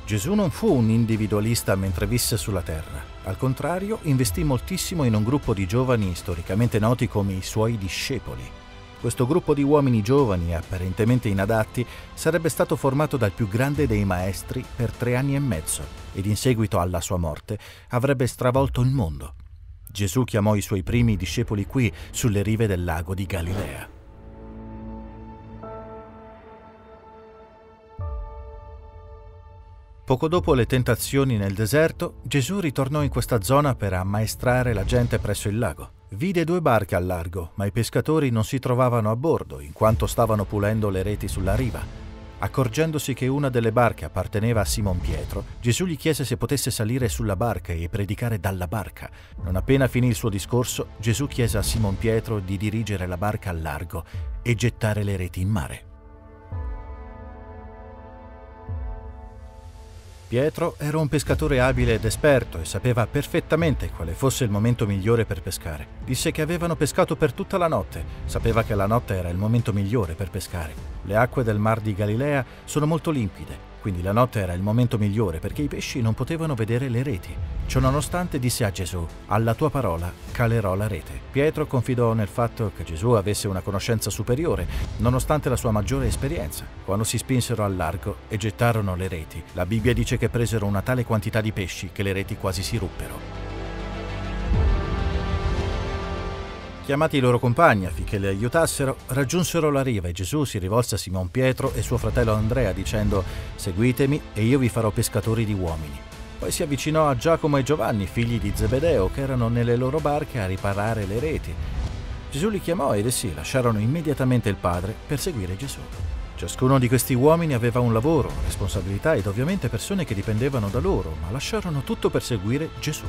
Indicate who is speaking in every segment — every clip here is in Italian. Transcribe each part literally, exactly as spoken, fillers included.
Speaker 1: Gesù non fu un individualista mentre visse sulla terra. Al contrario, investì moltissimo in un gruppo di giovani storicamente noti come i suoi discepoli. Questo gruppo di uomini giovani e apparentemente inadatti sarebbe stato formato dal più grande dei maestri per tre anni e mezzo ed in seguito alla sua morte avrebbe stravolto il mondo. Gesù chiamò i suoi primi discepoli qui, sulle rive del lago di Galilea. Poco dopo le tentazioni nel deserto, Gesù ritornò in questa zona per ammaestrare la gente presso il lago. Vide due barche al largo, ma i pescatori non si trovavano a bordo, in quanto stavano pulendo le reti sulla riva. Accorgendosi che una delle barche apparteneva a Simon Pietro, Gesù gli chiese se potesse salire sulla barca e predicare dalla barca. Non appena finì il suo discorso, Gesù chiese a Simon Pietro di dirigere la barca al largo e gettare le reti in mare. Pietro era un pescatore abile ed esperto e sapeva perfettamente quale fosse il momento migliore per pescare. Disse che avevano pescato per tutta la notte. Sapeva che la notte era il momento migliore per pescare. Le acque del Mar di Galilea sono molto limpide, quindi la notte era il momento migliore perché i pesci non potevano vedere le reti. Ciononostante disse a Gesù: «Alla tua parola calerò la rete». Pietro confidò nel fatto che Gesù avesse una conoscenza superiore, nonostante la sua maggiore esperienza. Quando si spinsero al largo e gettarono le reti, la Bibbia dice che presero una tale quantità di pesci che le reti quasi si ruppero. Chiamati i loro compagni affinché li aiutassero, raggiunsero la riva e Gesù si rivolse a Simon Pietro e suo fratello Andrea dicendo: «Seguitemi e io vi farò pescatori di uomini». Poi si avvicinò a Giacomo e Giovanni, figli di Zebedeo, che erano nelle loro barche a riparare le reti. Gesù li chiamò ed essi lasciarono immediatamente il padre per seguire Gesù. Ciascuno di questi uomini aveva un lavoro, responsabilità ed ovviamente persone che dipendevano da loro, ma lasciarono tutto per seguire Gesù.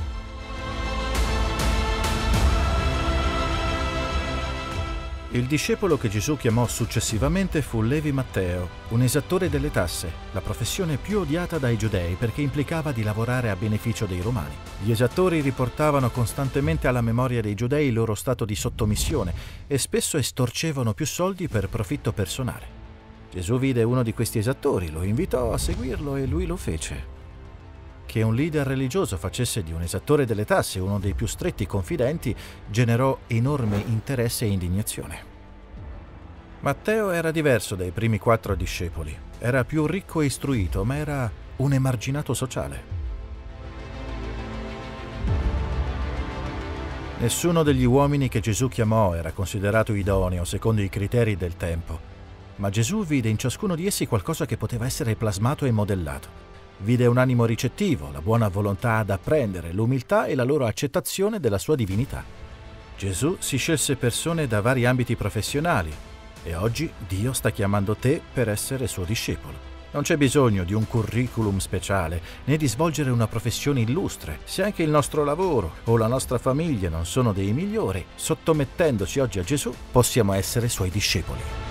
Speaker 1: Il discepolo che Gesù chiamò successivamente fu Levi Matteo, un esattore delle tasse, la professione più odiata dai giudei perché implicava di lavorare a beneficio dei romani. Gli esattori riportavano costantemente alla memoria dei giudei il loro stato di sottomissione e spesso estorcevano più soldi per profitto personale. Gesù vide uno di questi esattori, lo invitò a seguirlo e lui lo fece. Che un leader religioso facesse di un esattore delle tasse uno dei più stretti confidenti generò enorme interesse e indignazione. Matteo era diverso dai primi quattro discepoli. Era più ricco e istruito, ma era un emarginato sociale. Nessuno degli uomini che Gesù chiamò era considerato idoneo secondo i criteri del tempo, ma Gesù vide in ciascuno di essi qualcosa che poteva essere plasmato e modellato. Vide un animo ricettivo, la buona volontà ad apprendere, l'umiltà e la loro accettazione della sua divinità. Gesù si scelse persone da vari ambiti professionali e oggi Dio sta chiamando te per essere suo discepolo. Non c'è bisogno di un curriculum speciale né di svolgere una professione illustre. Se anche il nostro lavoro o la nostra famiglia non sono dei migliori, sottomettendoci oggi a Gesù, possiamo essere suoi discepoli.